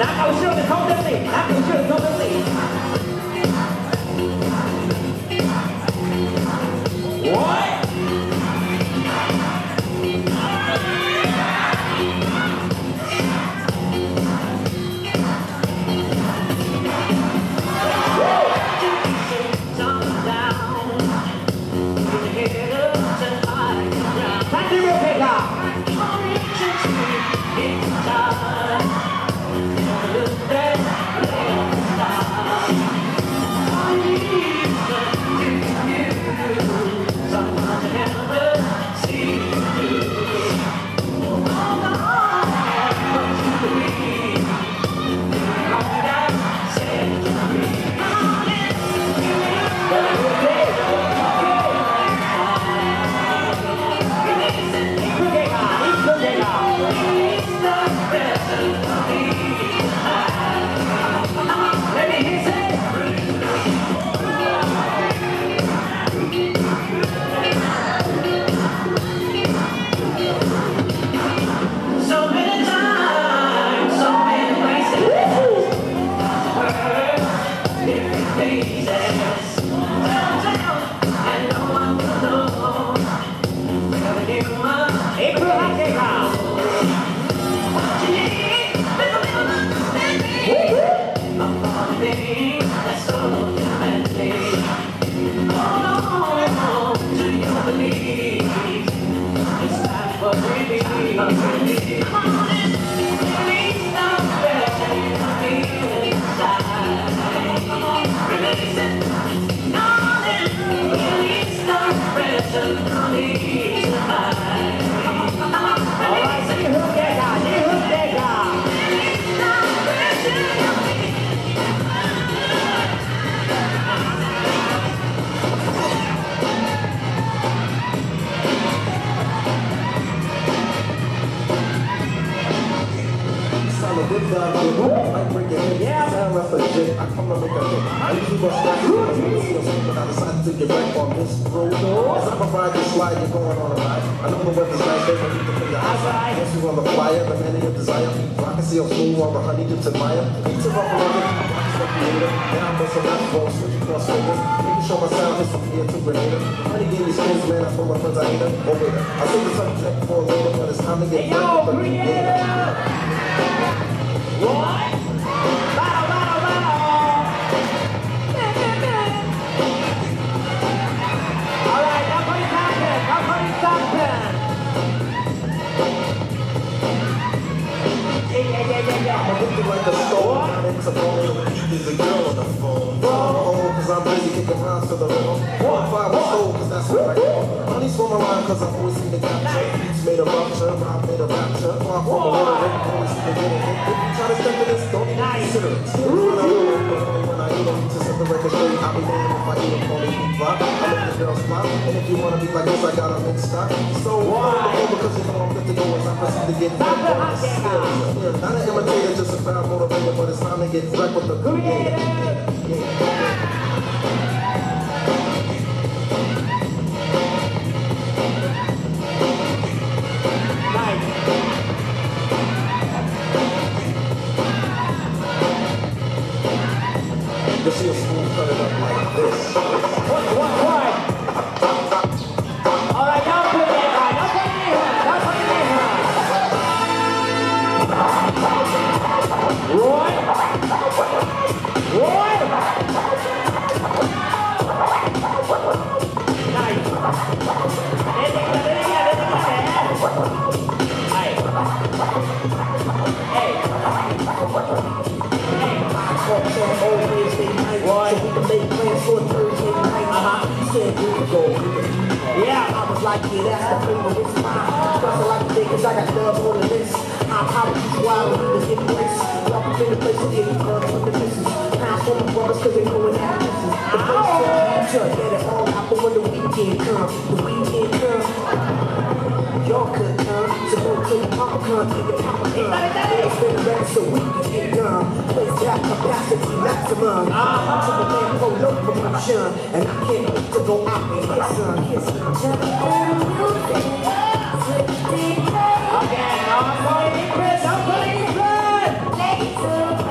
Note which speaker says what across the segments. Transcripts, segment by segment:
Speaker 1: Okay,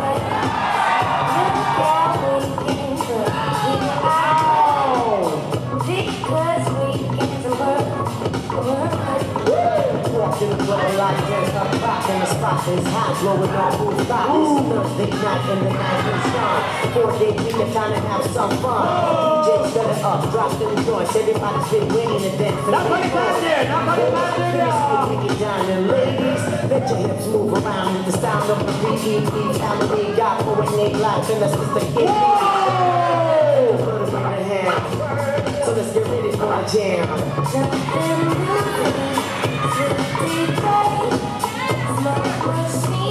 Speaker 1: top is hot, blowing all full stop. It's a Thursday night and the night is strong. 4-day weekend, time to have some fun. DJ set it up, drop in the joints. Everybody's been waiting to dance. Take it down, and ladies, let your hips move around with the sound of the beat. Family got poetic life, and that's just the game. Put it in the hand. So let's get ready for a jam.